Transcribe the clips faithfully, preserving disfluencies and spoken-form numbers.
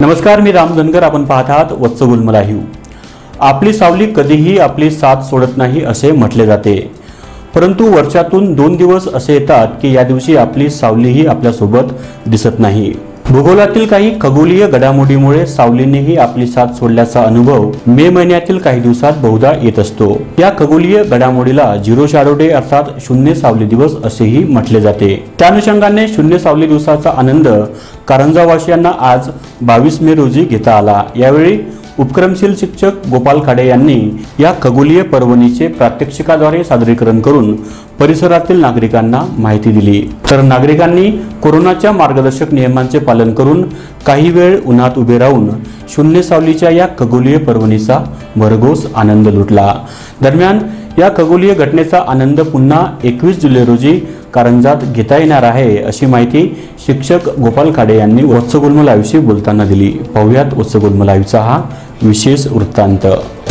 नमस्कार, मी राम धनगर. आपण पाहत आहात वत्सगुल्म लाईव्ह. आपली सावली कधीही आपली साथ सोडत नाही असे म्हटले जाते, परंतु वर्षातून दोन दिवस असे येतात की या दिवशी आपली सावलीही आपल्यासोबत दिसत नाही. भूगोलातील काही खगोलीय घडामोडीमुळे सावलीनेही आपली साथ सोडल्याचा अनुभव मे महिन्यातील काही दिवसात बहुधा येत असतो. या खगोलीय घडामोडीला झिरो शॅडो डे अर्थात शून्य सावली दिवस असेही म्हटले जाते. त्या अनुषंगाने शून्य सावली दिवसाचा आनंद कारंजावासियांना आज बावीस मे रोजी घेता आला. यावेळी उपक्रमशील शिक्षक गोपाल खाडे यांनी या खगोलीय पर्वणीचे प्रात्यक्षिकाद्वारे सादरीकरण करून परिसरातील नागरिकांना माहिती दिली. तर नागरिकांनी कोरोनाच्या मार्गदर्शक नियमांचे पालन करून काही वेळ उन्हात उभे राहून शून्य सावलीच्या या खगोलीय पर्वणीचा भरघोस आनंद लुटला. दरम्यान या खगोलीय घटनेचा आनंद पुन्हा एकवीस जुलै रोजी कारंजात घेता येणार आहे अशी माहिती शिक्षक गोपाल खाडे यांनी वत्सगुल्म लाईव्हशी बोलताना दिली. पाहुयात वत्सगुल्म लाईव्हचा हा विशेष वृत्तांत.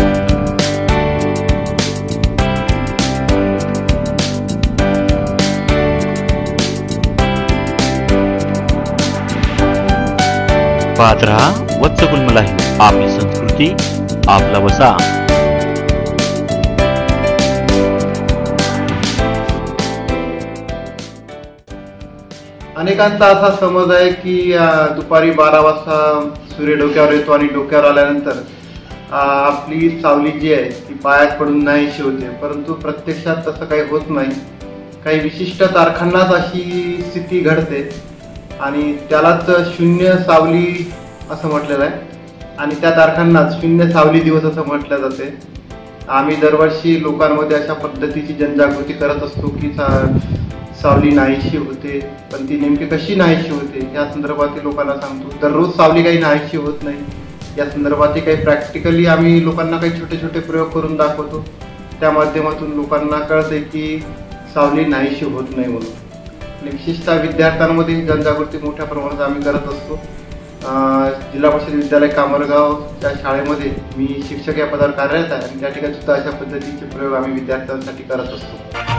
पाहत रहा वत्सगुल्म लाईव्ह. आपली संस्कृती आपला वसा. अनेकांचा असा समज आहे की दुपारी बारा वाजता सूर्य डोक्यावर येतो आणि डोक्यावर आल्यानंतर आपली सावली जी आहे ती पायात पडून नाहीशी होते, परंतु प्रत्यक्षात तसं काही होत नाही. काही विशिष्ट तारखांनाच अशी स्थिती घडते आणि त्यालाच शून्य सावली असं म्हटलेलं आहे आणि त्या तारखांनाच शून्य सावली दिवस असं म्हटलं जाते. आम्ही दरवर्षी लोकांमध्ये अशा पद्धतीची जनजागृती करत असतो की सावली नाहीशी होते, पण ती नेमकी कशी नाहीशी होते या संदर्भात लोकांना सांगतो. दररोज सावली काही नाहीशी होत नाही, या संदर्भात काही प्रॅक्टिकली आम्ही लोकांना काही छोटे छोटे प्रयोग करून दाखवतो. त्या माध्यमातून लोकांना कळते की सावली नाहीशी होत नाही म्हणून. आणि विशेषतः विद्यार्थ्यांमध्ये जनजागृती मोठ्या प्रमाणात आम्ही करत असतो. जिल्हा परिषद विद्यालय कामरगावच्या शाळेमध्ये मी शिक्षक या पदावर कार्यरत आहे आणि त्या ठिकाणी सुद्धा अशा पद्धतीचे प्रयोग आम्ही विद्यार्थ्यांसाठी करत असतो.